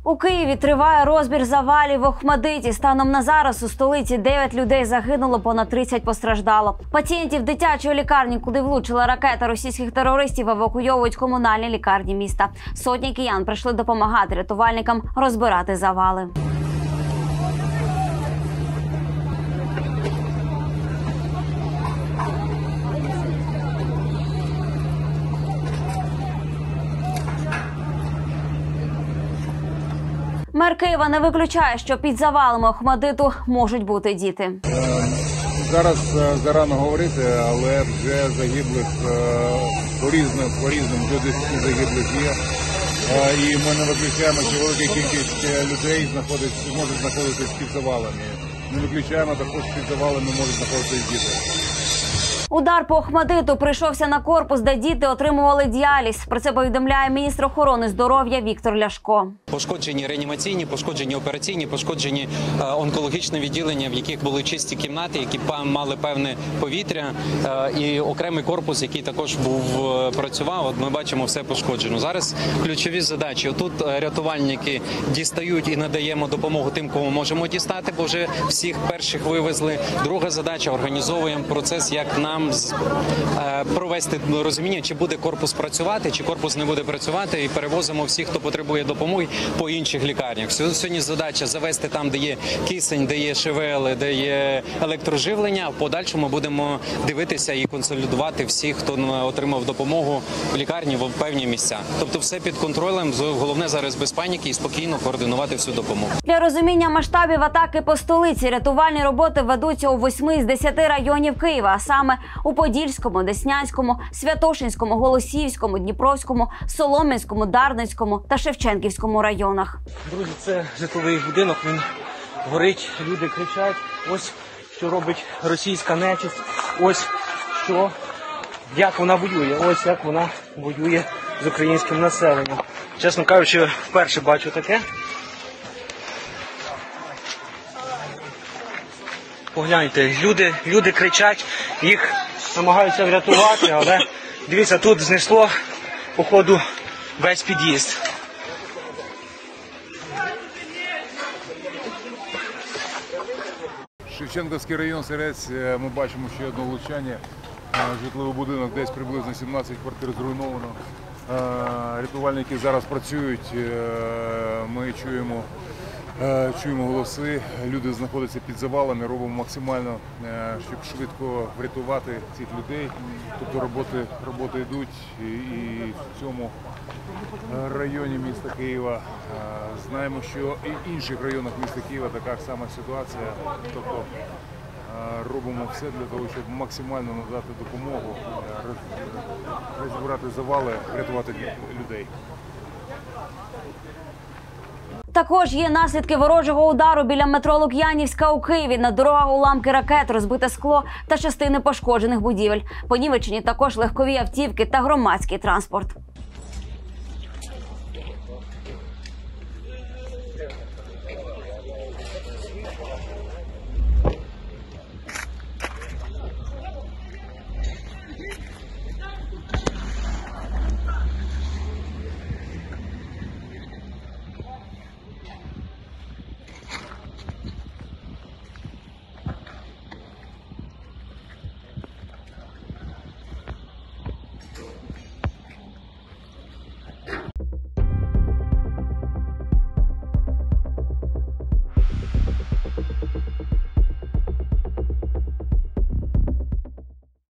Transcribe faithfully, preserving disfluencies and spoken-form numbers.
У Києві триває розбір завалів в Охмадиті. Станом на зараз у столиці дев'ять людей загинуло, понад тридцять постраждало. Пацієнтів дитячої лікарні, куди влучила ракета російських терористів, евакуйовують комунальні лікарні міста. Сотні киян прийшли допомагати рятувальникам розбирати завали. Мер Києва не виключає, що під завалами Охмадиту можуть бути діти. Зараз зарано говорити, але вже загиблих по-різному, по-різному, до десяти загиблих є. І ми не виключаємо, що велика кількість людей знаходиться, можуть знаходитися під завалами. Не виключаємо, також під завалами можуть знаходитися діти. Удар по Охмадиту прийшовся на корпус, де діти отримували діаліз. Про це повідомляє міністр охорони здоров'я Віктор Ляшко. Пошкоджені реанімаційні, пошкоджені операційні, пошкоджені е, онкологічні відділення, в яких були чисті кімнати, які мали певне повітря, е, і окремий корпус, який також був е, працював. От ми бачимо, все пошкоджено. Зараз ключові задачі. Отут рятувальники дістають і надаємо допомогу тим, кого можемо дістати, бо вже всіх перших вивезли. Друга задача – організовуємо процес, як нам провести розуміння, чи буде корпус працювати, чи корпус не буде працювати, і перевозимо всіх, хто потребує допомоги, по інших лікарнях. Сьогодні задача завести там, де є кисень, де є ШВЛ, де є електроживлення, а в подальшому будемо дивитися і консолідувати всіх, хто отримав допомогу в лікарні, в певні місця. Тобто все під контролем, головне зараз без паніки і спокійно координувати всю допомогу. Для розуміння масштабів атаки по столиці рятувальні роботи ведуться у восьми з десяти районів Києва, а саме у Подільському, Деснянському, Святошинському, Голосіївському, Дніпровському, Солом'янському, Дарницькому та Шевченківському районах. Друзі, це житловий будинок, він горить, люди кричать. Ось що робить російська нечисть, ось що, як вона воює, ось як вона воює з українським населенням. Чесно кажучи, вперше бачу таке. Погляньте, люди, люди кричать, їх намагаються врятувати, але дивіться, тут знесло, походу, весь під'їзд. Шевченківський район, Сирець, ми бачимо ще одне влучання. Житловий будинок, десь приблизно сімнадцять квартир зруйновано. Рятувальники зараз працюють, ми чуємо, чуємо голоси, люди знаходяться під завалами, робимо максимально, щоб швидко врятувати цих людей. Тобто роботи, роботи йдуть, і, і в цьому районі міста Києва знаємо, що і в інших районах міста Києва така сама ситуація. Тобто робимо все для того, щоб максимально надати допомогу, розбирати завали, врятувати людей. Також є наслідки ворожого удару біля метро Лук'янівська у Києві. На дорогах уламки ракет, розбите скло та частини пошкоджених будівель. Понівечені також легкові автівки та громадський транспорт.